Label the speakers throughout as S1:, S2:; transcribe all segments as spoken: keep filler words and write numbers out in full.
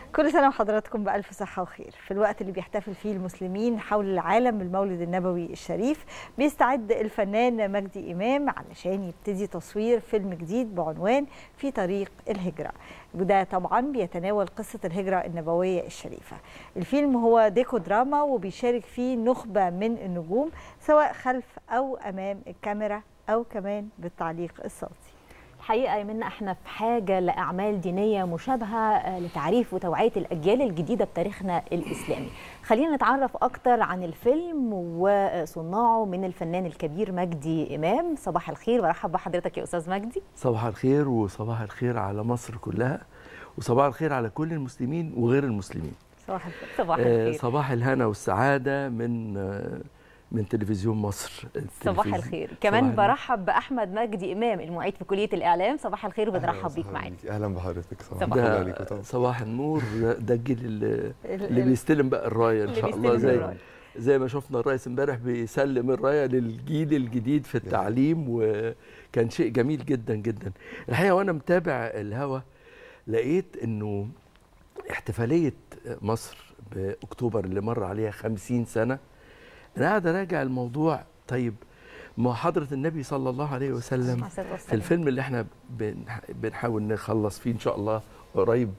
S1: كل سنة وحضراتكم بألف صحة وخير. في الوقت اللي بيحتفل فيه المسلمين حول العالم بالمولد النبوي الشريف، بيستعد الفنان مجدي إمام علشان يبتدي تصوير فيلم جديد بعنوان في طريق الهجرة، وده طبعا بيتناول قصة الهجرة النبوية الشريفة. الفيلم هو ديكو دراما وبيشارك فيه نخبة من النجوم سواء خلف أو أمام الكاميرا أو كمان بالتعليق الصوتي.
S2: الحقيقة يا منى احنا في حاجة لأعمال دينية مشابهة لتعريف وتوعية الأجيال الجديدة بتاريخنا الإسلامي. خلينا نتعرف أكتر عن الفيلم وصناعه من الفنان الكبير مجدي إمام. صباح الخير، برحب بحضرتك يا أستاذ مجدي.
S3: صباح الخير، وصباح الخير على مصر كلها، وصباح الخير على كل المسلمين وغير المسلمين.
S2: صباح الخير. صباح الخير.
S3: آه صباح الهنا والسعادة من آه من تلفزيون مصر.
S2: صباح الخير. كمان برحب بأحمد مجدي إمام المعيد في كلية الإعلام. صباح الخير وبنرحب بيك معانا.
S4: أهلا بحضرتك.
S3: صباح الخير. صباح النور. ده الجيل اللي, اللي بيستلم بقى الراية إن شاء الله، زي الراية. زي ما شفنا الرئيس امبارح بيسلم الراية للجيل الجديد في التعليم، وكان شيء جميل جدا جدا. الحقيقة وأنا متابع الهوا لقيت إنه احتفالية مصر بأكتوبر اللي مر عليها خمسين سنة، أنا قاعد أراجع الموضوع. طيب ما حضرة النبي صلى الله عليه وسلم في الفيلم اللي احنا بنحاول نخلص فيه إن شاء الله قريب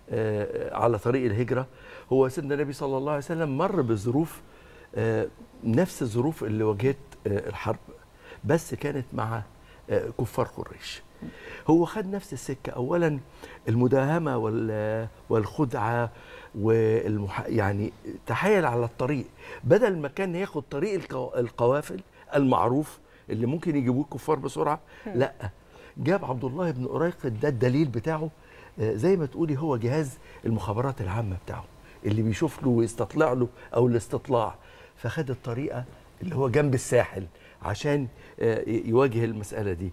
S3: آه على طريق الهجرة، هو سيدنا النبي صلى الله عليه وسلم مر بظروف آه نفس الظروف اللي واجهت آه الحرب، بس كانت مع آه كفار قريش. هو خد نفس السكة، أولا المداهمة والخدعة والمح... يعني تحايل على الطريق، بدل ما كان ياخد طريق القو... القوافل المعروف اللي ممكن يجيبوه الكفار بسرعة، لا، جاب عبد الله بن أريقط. ده الدليل بتاعه، زي ما تقولي هو جهاز المخابرات العامة بتاعه اللي بيشوف له ويستطلع له أو الاستطلاع، فخد الطريقة اللي هو جنب الساحل عشان يواجه المسألة دي.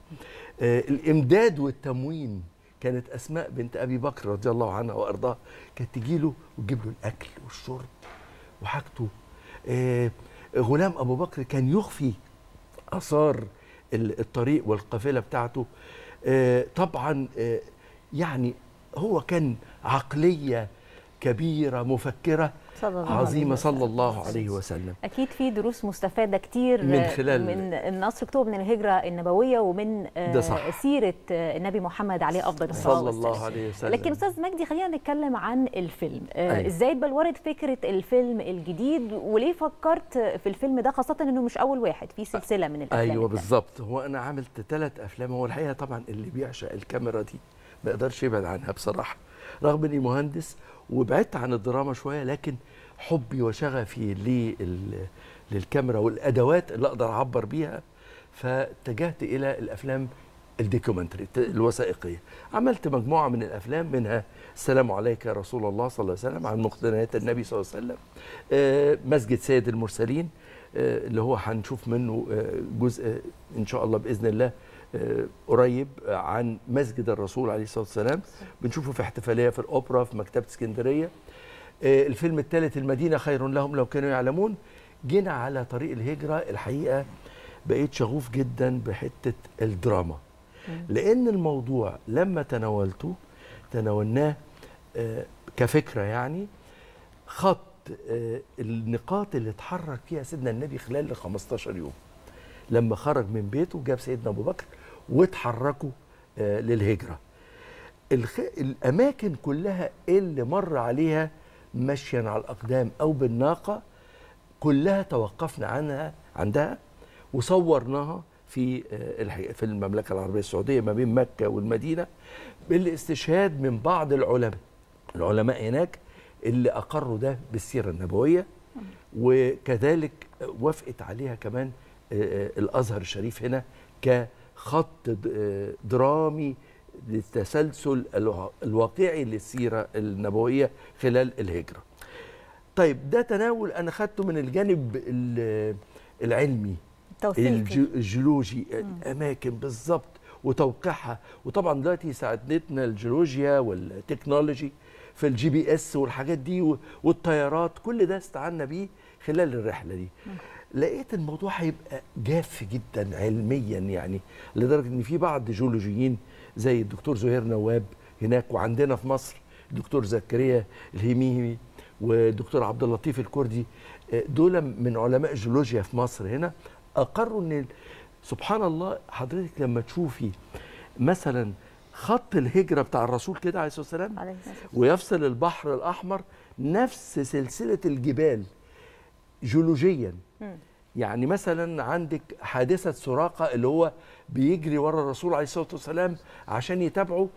S3: الإمداد والتموين، كانت أسماء بنت أبي بكر رضي الله عنها وأرضاها كانت تجي له وتجيب له الأكل والشرب وحاجته. غلام أبو بكر كان يخفي آثار الطريق والقافلة بتاعته. طبعا يعني هو كان عقلية كبيرة مفكرة صلى عظيمة صلى الله عليه وسلم.
S2: أكيد في دروس مستفادة كتير
S3: من خلال
S2: من النصر اكتوبر، من الهجرة النبوية ومن سيرة النبي محمد عليه أفضل الصلاة
S3: والسلام صلى الله عليه وسلم.
S2: لكن أستاذ مجدي خلينا نتكلم عن الفيلم.
S3: أيوة.
S2: إزاي اتبلورت فكرة الفيلم الجديد، وليه فكرت في الفيلم ده، خاصة إنه مش أول واحد في سلسلة من الأفلام؟
S3: أيوة بالظبط. هو أنا عملت ثلاث أفلام. هو الحقيقة طبعا اللي بيعشق الكاميرا دي ما يقدرش يبعد عنها بصراحة، رغم إني مهندس وبعدت عن الدراما شوية، لكن حبي وشغفي للكاميرا والادوات اللي اقدر اعبر بيها، فاتجهت الى الافلام الدوكيومنتري الوثائقيه. عملت مجموعه من الافلام، منها السلام عليك يا رسول الله صلى الله عليه وسلم، عن مقتنيات النبي صلى الله عليه وسلم، مسجد سيد المرسلين اللي هو هنشوف منه جزء ان شاء الله باذن الله قريب، عن مسجد الرسول عليه الصلاه والسلام، بنشوفه في احتفاليه في الاوبرا في مكتبه اسكندريه. الفيلم الثالث المدينة خير لهم لو كانوا يعلمون. جينا على طريق الهجرة، الحقيقة بقيت شغوف جدا بحتة الدراما، لأن الموضوع لما تناولته تناولناه كفكرة، يعني خط النقاط اللي اتحرك فيها سيدنا النبي خلال ال خمستاشر يوم لما خرج من بيته وجاب سيدنا أبو بكر واتحركوا للهجرة. الأماكن كلها اللي مر عليها مشيا على الأقدام أو بالناقة كلها توقفنا عنها عندها وصورناها في في المملكة العربية السعودية ما بين مكة والمدينة، بالاستشهاد من بعض العلماء العلماء هناك اللي أقروا ده بالسيرة النبوية، وكذلك وافقت عليها كمان الأزهر الشريف هنا كخط درامي للتسلسل الواقعي للسيرة النبوية خلال الهجرة. طيب ده تناول أنا خدته من الجانب العلمي الجيولوجي، الأماكن بالظبط وتوقيعها. وطبعا دلوقتي ساعدتنا الجيولوجيا والتكنولوجي في الجي بي اس والحاجات دي والطيارات، كل ده استعنا بيه خلال الرحلة دي. لقيت الموضوع هيبقى جاف جدا علميا، يعني لدرجة ان في بعض جيولوجيين زي الدكتور زهير نواب هناك وعندنا في مصر الدكتور زكريا الهميمي والدكتور عبد اللطيف الكردي، دول من علماء الجيولوجيا في مصر هنا، اقروا ان سبحان الله حضرتك لما تشوفي مثلا خط الهجره بتاع الرسول كده عليه الصلاه والسلام ويفصل البحر الاحمر نفس سلسله الجبال جيولوجيا. يعني مثلا عندك حادثه سراقه اللي هو بيجري ورا الرسول عليه الصلاه والسلام عشان يتابعه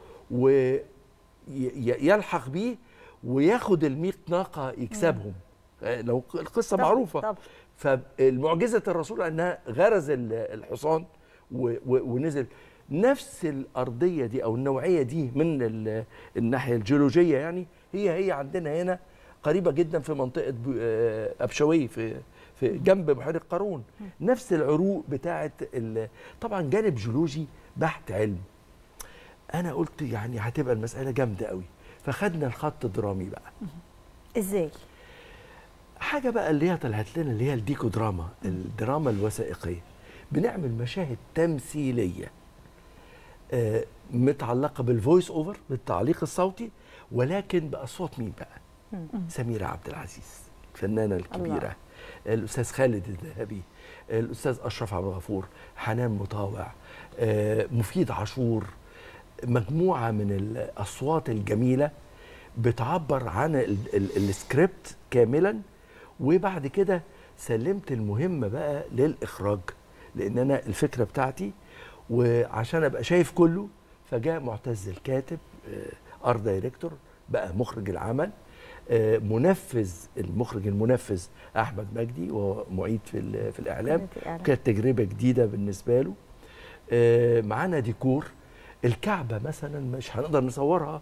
S3: ويلحق بيه وياخد المئة ناقه يكسبهم. لو القصه طب معروفه طب. فالمعجزه الرسول انها غرز الحصان ونزل. نفس الارضيه دي او النوعيه دي من الناحيه الجيولوجيه يعني هي هي عندنا هنا قريبه جدا في منطقه ابشوي في في جنب بحيره قارون. نفس العروق بتاعه طبعا جانب جيولوجي بحت علم. انا قلت يعني هتبقى المساله جامده قوي، فخدنا الخط درامي بقى.
S1: ازاي؟
S3: حاجه بقى اللي هي طلعت لنا اللي هي الديكو دراما، الدراما الوثائقيه. بنعمل مشاهد تمثيليه آه متعلقه بالفويس اوفر، بالتعليق الصوتي، ولكن باصوات مين بقى؟ سميرة عبد العزيز الفنانه الكبيره الله. الاستاذ خالد الذهبي، الاستاذ اشرف عبد الغفور، حنان مطاوع، آه مفيد عاشور، مجموعه من الاصوات الجميله بتعبر عن السكريبت كاملا. وبعد كده سلمت المهمه بقى للاخراج، لان انا الفكره بتاعتي وعشان ابقى شايف كله، فجاء معتز الكاتب ارت دايركتور بقى مخرج العمل، منفذ المخرج المنفذ احمد مجدي وهو معيد في في الاعلام. كانت تجربه جديده بالنسبه له. معانا ديكور الكعبه مثلا مش هنقدر نصورها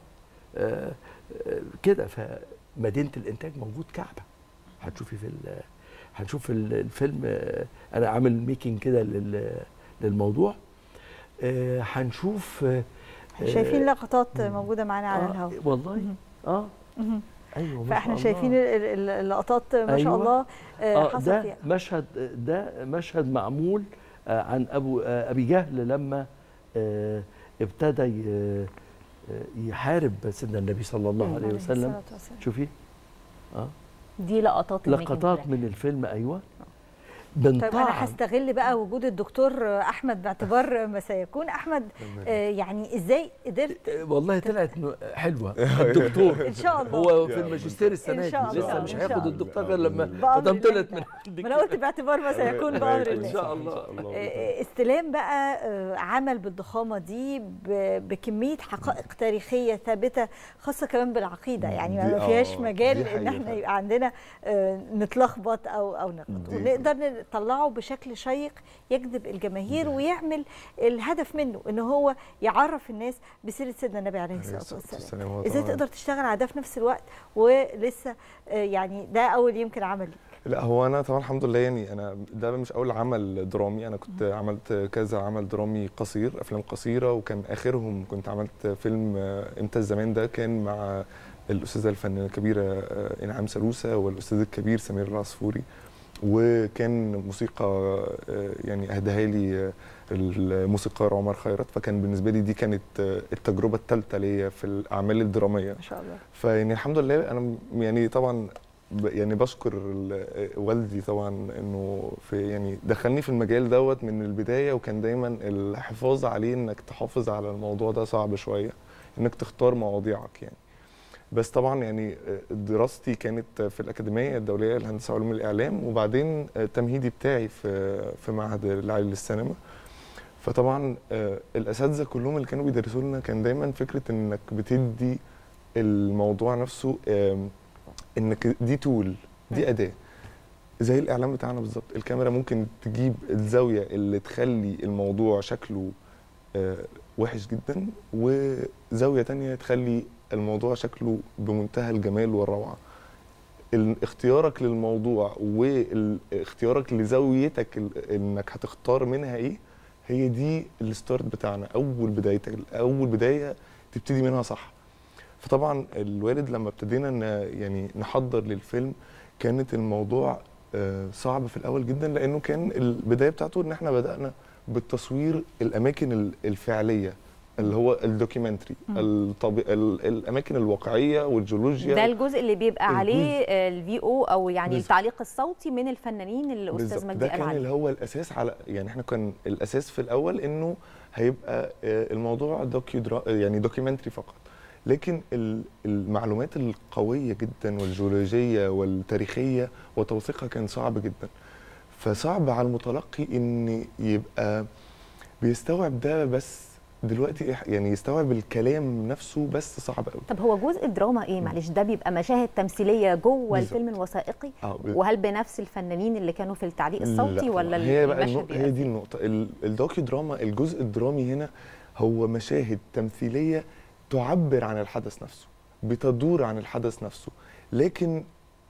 S3: كده، فمدينه الانتاج موجود كعبه. هتشوفي في هنشوف الفيلم انا عامل ميكنج كده للموضوع. هنشوف
S1: شايفين لقطات موجوده معانا على
S3: آه
S1: الهواء
S3: والله. اه ايوه ما
S1: فاحنا شايفين اللقطات ما شاء
S3: أيوة.
S1: الله
S3: آه
S1: حصل
S3: ده
S1: فيها
S3: مشهد ده مشهد معمول عن ابو ابي جهل لما ابتدى يحارب سيدنا النبي صلى الله عليه وسلم. شوفي اه
S2: دي لقطات
S3: لقطات من الفيلم. ايوه.
S1: طيب انا هستغل بقى وجود الدكتور احمد باعتبار ما سيكون. احمد آه يعني ازاي قدرت؟
S3: والله طلعت حلوه الدكتور
S1: ان شاء الله.
S3: هو في الماجستير السنه دي لسه مش هياخد الدكتور غير لما ما دام طلعت من
S1: ما انا قلت باعتبار ما سيكون بامر الله
S3: ان شاء الله.
S1: استلام بقى عمل بالضخامه دي بكميه حقائق تاريخيه ثابته خاصه كمان بالعقيده، يعني ما فيهاش مجال ان احنا يبقى عندنا نتلخبط او او نغلط، ونقدر طلعه بشكل شيق يجذب الجماهير ويعمل الهدف منه ان هو يعرف الناس بسيره سيدنا النبي عليه الصلاه والسلام. ازاي تقدر تشتغل على ده في نفس الوقت ولسه يعني ده اول يمكن عمل؟
S4: لا هو انا طبعا الحمد لله يعني انا ده مش اول عمل درامي، انا كنت عملت كذا عمل درامي قصير، افلام قصيره، وكان اخرهم كنت عملت فيلم امتى الزمان، ده كان مع الاستاذه الفنانه الكبيره انعام سلوسه والاستاذ الكبير سمير العصفوري، وكان موسيقى يعني اهداها لي الموسيقار عمر خيرت. فكان بالنسبه لي دي كانت التجربه الثالثه ليا في الاعمال الدراميه
S1: ما شاء الله.
S4: فيعني الحمد لله انا يعني طبعا يعني بشكر والدي طبعا انه في يعني دخلني في المجال دوت من البدايه، وكان دايما الحفاظ عليه انك تحافظ على الموضوع ده صعب شويه، انك تختار مواضيعك يعني. بس طبعا يعني دراستي كانت في الأكاديمية الدولية للهندسة وعلوم الإعلام، وبعدين التمهيدي بتاعي في في معهد العالي للسينما. فطبعا الأساتذة كلهم اللي كانوا بيدرسوا لنا كان دايما فكرة إنك بتدي الموضوع نفسه إنك دي تول، دي أداة زي الإعلام بتاعنا بالظبط. الكاميرا ممكن تجيب الزاوية اللي تخلي الموضوع شكله وحش جدا، وزاوية تانية تخلي الموضوع شكله بمنتهى الجمال والروعه. اختيارك للموضوع واختيارك لزاويتك انك هتختار منها ايه، هي دي الستارت بتاعنا، اول بدايتك، اول بدايه تبتدي منها صح. فطبعا الوالد لما ابتدينا يعني نحضر للفيلم كانت الموضوع صعب في الاول جدا، لانه كان البدايه بتاعته ان احنا بدانا بالتصوير الاماكن الفعليه اللي هو الدوكيومنتري، الطبي... ال... الاماكن الواقعيه والجيولوجيا.
S2: ده الجزء اللي بيبقى الجزء. عليه الفي او او يعني بالزبط. التعليق الصوتي من الفنانين اللي الاستاذ مجدي قال عليه.
S4: ده كان اللي هو الاساس على يعني احنا كان الاساس في الاول انه هيبقى الموضوع دوكيو درا... يعني دوكيومنتري فقط، لكن المعلومات القويه جدا والجيولوجيه والتاريخيه وتوثيقها كان صعب جدا، فصعب على المتلقي ان يبقى بيستوعب ده، بس دلوقتي يعني يستوعب الكلام نفسه بس صعب قوي.
S2: طب هو جزء الدراما ايه معلش؟ ده بيبقى مشاهد تمثيليه جوه الفيلم الوثائقي؟ آه وهل بنفس الفنانين اللي كانوا في التعليق الصوتي ولا
S4: هي بقى المشهد هي دي النقطه. الدوكيو دراما الجزء الدرامي هنا هو مشاهد تمثيليه تعبر عن الحدث نفسه، بتدور عن الحدث نفسه، لكن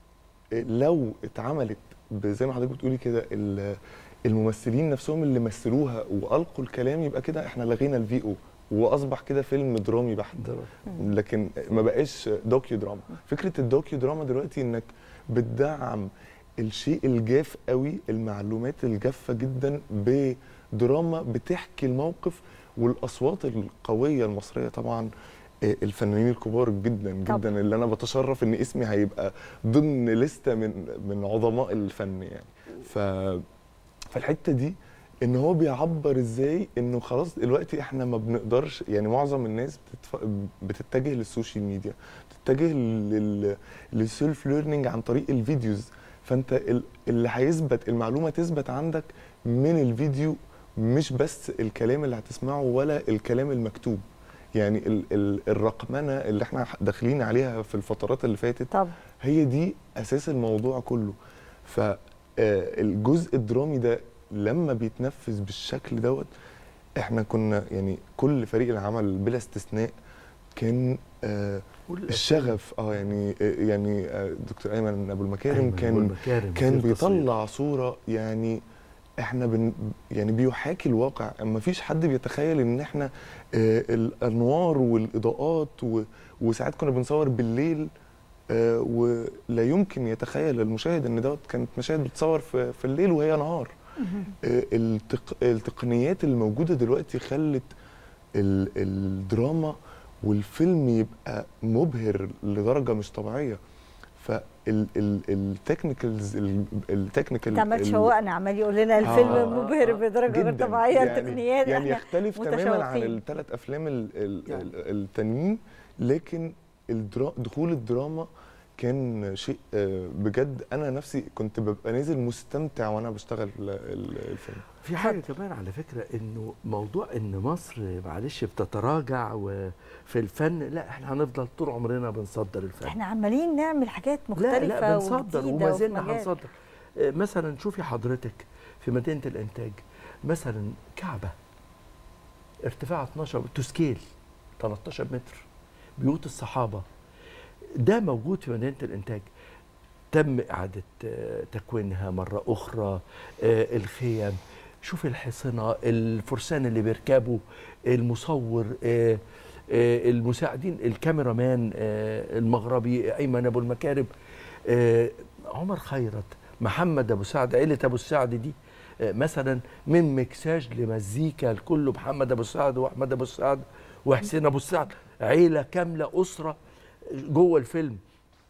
S4: لو اتعملت زي ما حضرتك بتقولي كده الممثلين نفسهم اللي مثلوها والقوا الكلام، يبقى كده احنا لغينا الفي او واصبح كده فيلم درامي بحت، لكن ما بقاش دوكيو دراما. فكره الدوكيو دراما دلوقتي انك بتدعم الشيء الجاف قوي، المعلومات الجافه جدا، بدراما بتحكي الموقف، والاصوات القويه المصريه طبعا، الفنانين الكبار جدا جدا طب. اللي انا بتشرف ان اسمي هيبقى ضمن لسته من من عظماء الفن يعني. ف فالحته دي ان هو بيعبر ازاي انه خلاص دلوقتي احنا ما بنقدرش، يعني معظم الناس بتتف... بتتجه للسوشيال ميديا، بتتجه لل للسيلف ليرنينج عن طريق الفيديوز، فانت اللي هيثبت المعلومه تثبت عندك من الفيديو، مش بس الكلام اللي هتسمعه ولا الكلام المكتوب. يعني ال ال الرقمنه اللي احنا داخلين عليها في الفترات اللي فاتت طب. هي دي اساس الموضوع كله. فالجزء الدرامي ده لما بيتنفذ بالشكل دوت، احنا كنا يعني كل فريق العمل بلا استثناء كان آه الشغف اه يعني آه يعني آه دكتور ايمن ابو المكارم أيمن كان المكارم كان بيطلع صوره، يعني احنا بن يعني بيحاكي الواقع. ما فيش حد بيتخيل ان احنا آه الانوار والاضاءات، وساعات كنا بنصور بالليل آه ولا يمكن يتخيل المشاهد ان دوت كانت مشاهد بتصور في, في الليل وهي نهار. آه التق التقنيات الموجوده دلوقتي خلت الدراما والفيلم يبقى مبهر لدرجه مش طبيعيه. فالتكنيكالز التكنيكال
S1: انت عمال تشوقنا، عمال يقول لنا الفيلم آه مبهر بدرجه غير طبيعيه.
S4: يعني
S1: التقنيات
S4: يعني يختلف تماما عن الثلاث افلام ال ال يعني. التانيين، لكن دخول الدراما كان شيء بجد انا نفسي كنت ببقى نازل مستمتع وانا بشتغل الفيلم.
S3: في حاجه كمان على فكره، انه موضوع ان مصر معلش بتتراجع وفي الفن، لا احنا هنفضل طول عمرنا بنصدر الفن.
S1: احنا عمالين نعمل حاجات مختلفه.
S3: لا لا بنصدر وما زلنا هنصدر. مثلا شوفي حضرتك في مدينه الانتاج مثلا كعبه ارتفاعها اتناشر تسكيل تلتاشر متر، بيوت الصحابه، ده موجود في مدينه الانتاج، تم اعاده تكوينها مره اخرى. الخيم، شوف الحصنه، الفرسان اللي بيركبوا، المصور، المساعدين، الكاميرامان المغربي ايمن ابو المكارم، عمر خيرت، محمد ابو سعد، عيله ابو السعد دي مثلا، من مكساج لمزيكا الكل، محمد ابو سعد واحمد ابو سعد وحسين ابو السعد، عيله كامله، اسره جوه الفيلم.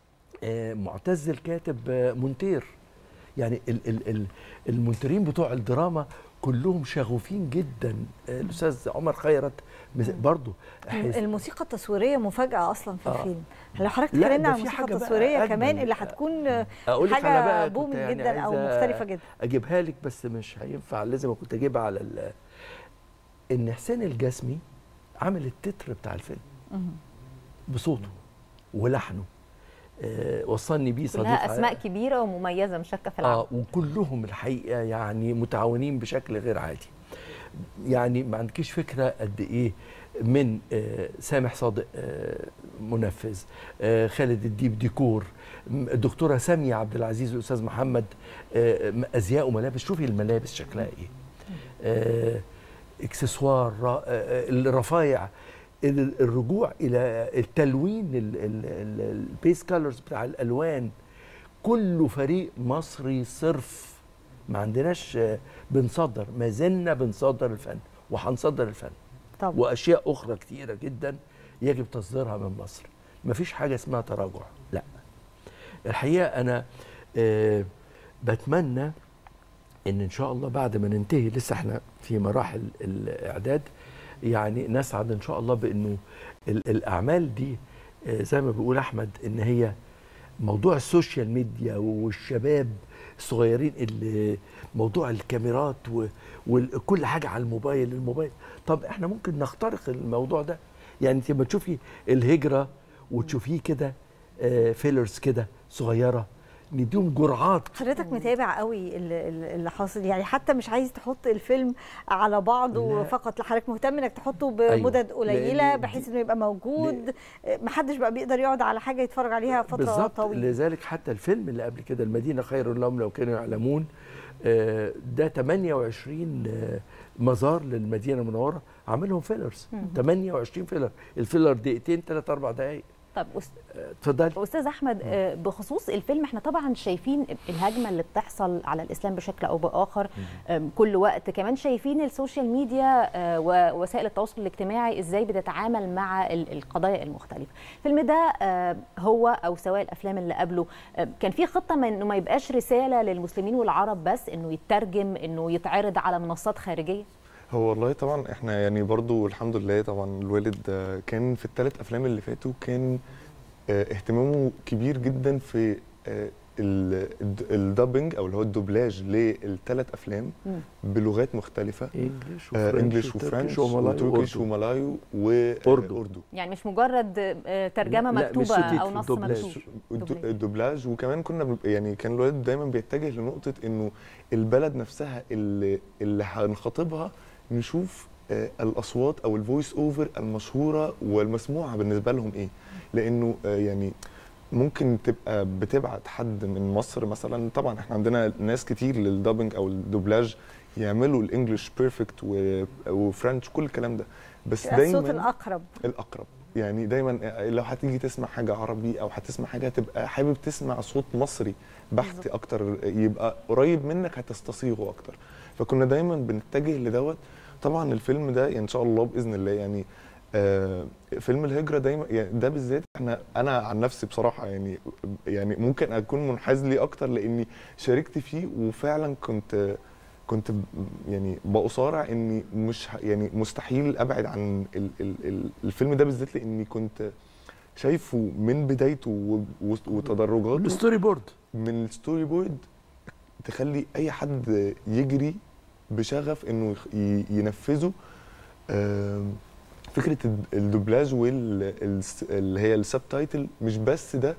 S3: معتز الكاتب مونتير، يعني ال ال ال المونترين بتوع الدراما كلهم شغوفين جدا. الاستاذ عمر خيرت برضه.
S1: الموسيقى التصويريه مفاجاه اصلا في آه. الفيلم. لو حضرتك اتكلمنا عن الموسيقى التصويريه كمان اللي هتكون حاجه بوم يعني جدا او مختلفه جدا،
S3: اجيبها لك بس مش هينفع، لازم كنت اجيبها على ال ان حسين الجسمي عامل التتر بتاع الفيلم بصوته ولحنه. آه وصلني بيه صديق،
S2: كلها اسماء كبيره ومميزه مش شاكه في العالم.
S3: اه وكلهم الحقيقه يعني متعاونين بشكل غير عادي. يعني ما عندكيش فكره قد ايه من آه سامح صادق آه منفذ، آه خالد الديب ديكور، الدكتوره ساميه عبد العزيز والاستاذ محمد آه ازياء وملابس. شوفي الملابس شكلها ايه، آه اكسسوار، آه الرفايع، الرجوع الى التلوين، البيس كالرز بتاع الالوان، كله فريق مصري صرف. ما عندناش بنصدر، ما زلنا بنصدر الفن وهنصدر الفن.
S1: طبعا.
S3: واشياء اخرى كتيره جدا يجب تصديرها من مصر. مفيش حاجه اسمها تراجع، لا. الحقيقه انا آه بتمنى ان ان شاء الله بعد ما ننتهي، لسه احنا في مراحل الاعداد، يعني نسعد ان شاء الله بانه الاعمال دي آه زي ما بيقول احمد، ان هي موضوع السوشيال ميديا والشباب الصغيرين، اللي موضوع الكاميرات وكل حاجه على الموبايل الموبايل طب احنا ممكن نخترق الموضوع ده. يعني انت لما تشوفي الهجره وتشوفيه كده فيلرز كده صغيره، نديهم جرعات.
S1: حضرتك متابع قوي اللي حاصل، يعني حتى مش عايز تحط الفيلم على بعضه فقط، حضرتك مهتم انك تحطه بمدد أيوة. قليله بحيث انه يبقى موجود، محدش بقى بيقدر يقعد على حاجه يتفرج عليها فتره
S3: بالزبط.
S1: طويله.
S3: لذلك حتى الفيلم اللي قبل كده المدينه خير لهم لو كانوا يعلمون، ده ثمانية وعشرين مزار للمدينه المنوره عاملهم فيلرز، ثمانية وعشرين فيلر، الفيلر دقيقتين ثلاث اربع دقائق.
S2: طب
S3: اتفضلي
S2: استاذ احمد، بخصوص الفيلم احنا طبعا شايفين الهجمه اللي بتحصل على الاسلام بشكل او باخر كل وقت، كمان شايفين السوشيال ميديا ووسائل التواصل الاجتماعي ازاي بتتعامل مع القضايا المختلفه. الفيلم ده هو او سواء الافلام اللي قبله كان في خطه من انه ما يبقاش رساله للمسلمين والعرب بس، انه يترجم، انه يتعرض على منصات خارجيه؟
S4: هو والله طبعا احنا يعني برضو الحمد لله طبعا الوالد كان في الثلاث افلام اللي فاتوا كان اهتمامه كبير جدا في الدبنج او اللي هو الدوبلاج للثلاث افلام بلغات مختلفه،
S3: انجلش
S4: وفرنش وفرنش وتركيش وملايو واردو.
S2: يعني مش مجرد ترجمه مكتوبه او نص مكتوب،
S4: الدوبلاج. وكمان كنا يعني كان الوالد دايما بيتجه لنقطه انه البلد نفسها اللي اللي هنخاطبها نشوف الاصوات او الفويس اوفر المشهوره والمسموعه بالنسبه لهم ايه، لانه يعني ممكن تبقى بتبعت حد من مصر مثلا، طبعا احنا عندنا ناس كتير للدبنج او الدوبلاج يعملوا الانجليش بيرفكت وفرنش كل الكلام ده، بس دايما
S1: الصوت الاقرب
S4: الاقرب يعني دايما لو هتيجي تسمع حاجه عربي او هتسمع حاجه تبقى حابب تسمع صوت مصري بحت اكتر، يبقى قريب منك هتستصيغه اكتر. فكنا دايما بنتجه لدوت. طبعا الفيلم ده يعني ان شاء الله باذن الله يعني آه فيلم الهجره دايما يعني ده بالذات احنا انا عن نفسي بصراحه يعني يعني ممكن اكون منحاز ليه اكتر لاني شاركت فيه، وفعلا كنت كنت يعني بأصارع اني مش يعني مستحيل ابعد عن ال ال الفيلم ده بالذات، لاني كنت شايفه من بدايته وتدرجاته،
S3: الستوري بورد
S4: من الستوري بورد تخلي اي حد يجري بشغف انه ينفذه. فكره الدوبلاج واللي هي السبتايتل مش بس ده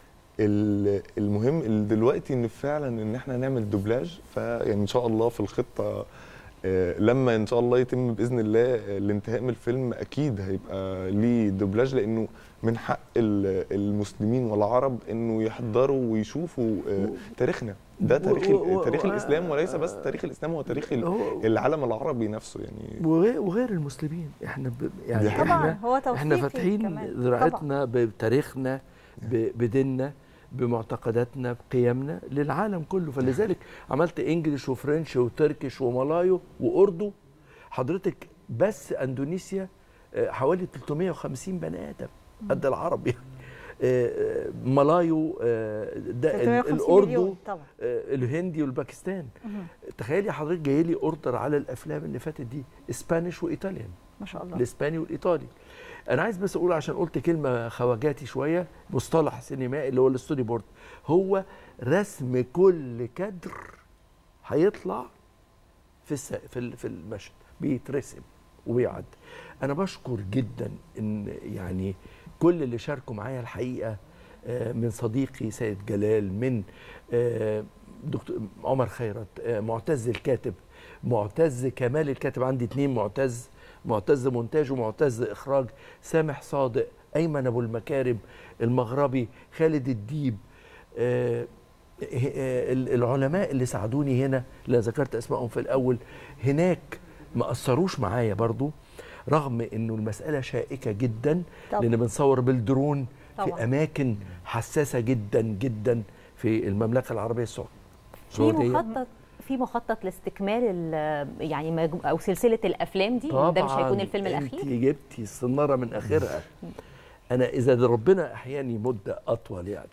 S4: المهم دلوقتي، ان فعلا ان احنا نعمل دوبلاج. فيعني ان شاء الله في الخطه لما ان شاء الله يتم باذن الله الانتهاء من الفيلم اكيد هيبقى ليه دوبلاج، لانه من حق المسلمين والعرب انه يحضروا ويشوفوا تاريخنا ده، تاريخ تاريخ الاسلام، وليس بس تاريخ الاسلام، هو تاريخ العالم العربي نفسه يعني،
S3: وغير المسلمين. احنا يعني
S1: طبعا هو
S3: احنا فاتحين ذراعتنا بتاريخنا بديننا بمعتقداتنا بقيمنا للعالم كله. فلذلك عملت انجليش وفرنش وتركيش وملايو واردو. حضرتك بس اندونيسيا حوالي ثلاثمائة وخمسين بني ادم قد العرب يعني. ملايو ده الاردو الهندي والباكستان. تخيلي حضرتك جاي لي اوردر على الافلام اللي فاتت دي اسبانيش وايطاليان
S1: ما شاء الله،
S3: الاسباني والايطالي. انا عايز بس اقول عشان قلت كلمه خواجاتي شويه، مصطلح سينمائي اللي هو الستوري بورد، هو رسم كل كادر هيطلع في الس... في في المشهد بيترسم وبيعد. انا بشكر جدا ان يعني كل اللي شاركوا معايا الحقيقه، من صديقي سيد جلال، من دكتور عمر خيرت، معتز الكاتب، معتز كمال الكاتب، عندي اتنين معتز، معتز مونتاج ومعتز اخراج، سامح صادق، ايمن ابو المكارم المغربي، خالد الديب، آه العلماء اللي ساعدوني هنا اللي ذكرت اسمائهم في الاول هناك ما اثروش معايا برضو، رغم انه المساله شائكه جدا طبعا. لان بنصور بالدرون طبعا. في اماكن حساسه جدا جدا في المملكه العربيه السعوديه.
S2: في مخطط في مخطط لاستكمال يعني مجمو... او سلسله الافلام دي؟
S3: طبعا
S2: ده مش هيكون الفيلم الاخير؟
S3: انت جبتي الصناره من اخرها. انا اذا ربنا احياني مده اطول يعني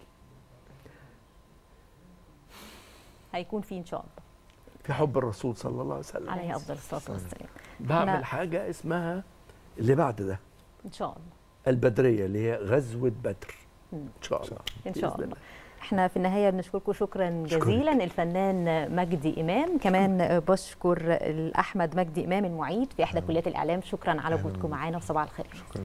S2: هيكون في ان شاء الله
S3: في حب الرسول صلى الله عليه وسلم
S2: عليه افضل الصلاه والسلام.
S3: بعمل حاجه اسمها اللي بعد ده
S2: ان شاء الله
S3: البدريه اللي هي غزوه بدر ان شاء الله.
S2: ان شاء الله. احنا في النهايه بنشكركم شكرا جزيلا شكرا. الفنان مجدي امام، كمان بشكر احمد مجدي امام المعيد في احدى كليات الاعلام، شكرا على وجودكم معانا وصباح الخير.